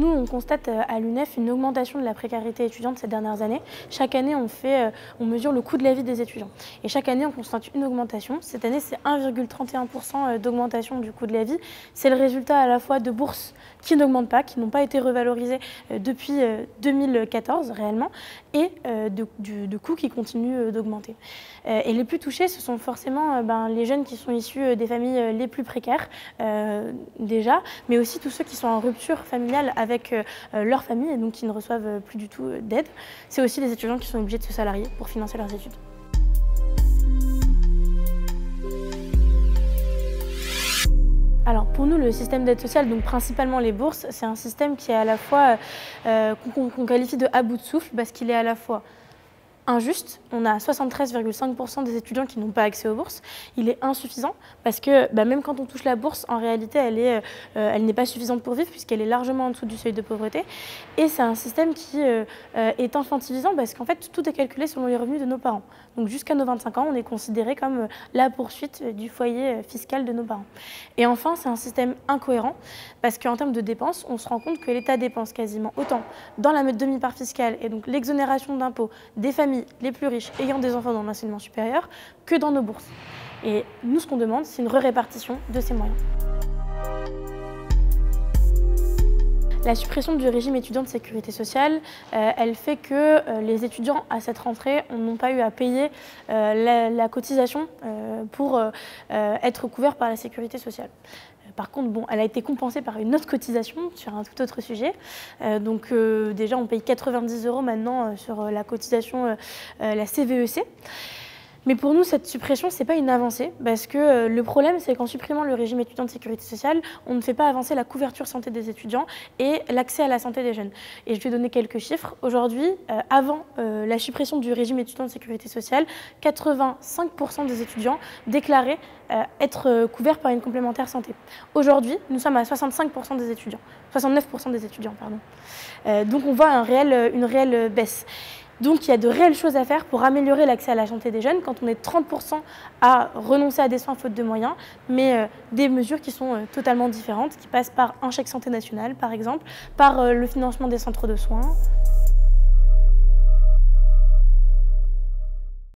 Nous, on constate à l'UNEF une augmentation de la précarité étudiante ces dernières années. Chaque année, on mesure le coût de la vie des étudiants. Et chaque année, on constate une augmentation. Cette année, c'est 1,31% d'augmentation du coût de la vie. C'est le résultat à la fois de bourses qui n'augmentent pas, qui n'ont pas été revalorisées depuis 2014 réellement, et de coûts qui continuent d'augmenter. Et les plus touchés, ce sont forcément les jeunes qui sont issus des familles les plus précaires déjà, mais aussi tous ceux qui sont en rupture familiale avec leur famille et donc qui ne reçoivent plus du tout d'aide. C'est aussi les étudiants qui sont obligés de se salarier pour financer leurs études. Alors pour nous, le système d'aide sociale, donc principalement les bourses, c'est un système qui est à la fois qu'on qualifie de à bout de souffle parce qu'il est à la fois injuste. On a 73,5% des étudiants qui n'ont pas accès aux bourses. Il est insuffisant parce que même quand on touche la bourse, en réalité, elle n'est pas suffisante pour vivre puisqu'elle est largement en dessous du seuil de pauvreté. Et c'est un système qui est infantilisant parce qu'en fait, tout est calculé selon les revenus de nos parents. Donc jusqu'à nos 25 ans, on est considéré comme la poursuite du foyer fiscal de nos parents. Et enfin, c'est un système incohérent parce qu'en termes de dépenses, on se rend compte que l'État dépense quasiment autant dans la demi-part fiscale et donc l'exonération d'impôts des familles les plus riches ayant des enfants dans l'enseignement supérieur que dans nos bourses. Et nous, ce qu'on demande, c'est une répartition de ces moyens. La suppression du régime étudiant de sécurité sociale, elle fait que les étudiants à cette rentrée n'ont pas eu à payer la cotisation pour être couverts par la sécurité sociale. Par contre, elle a été compensée par une autre cotisation sur un tout autre sujet. Déjà, on paye 90 € maintenant sur la cotisation, la CVEC. Mais pour nous, cette suppression, ce n'est pas une avancée, parce que le problème, c'est qu'en supprimant le régime étudiant de sécurité sociale, on ne fait pas avancer la couverture santé des étudiants et l'accès à la santé des jeunes. Et je vais donner quelques chiffres. Aujourd'hui, avant la suppression du régime étudiant de sécurité sociale, 85% des étudiants déclaraient être couverts par une complémentaire santé. Aujourd'hui, nous sommes à 65% des étudiants, 69% des étudiants, pardon. Donc on voit une réelle baisse. Donc il y a de réelles choses à faire pour améliorer l'accès à la santé des jeunes quand on est 30% à renoncer à des soins faute de moyens, mais des mesures qui sont totalement différentes, qui passent par un chèque santé national par exemple, par le financement des centres de soins.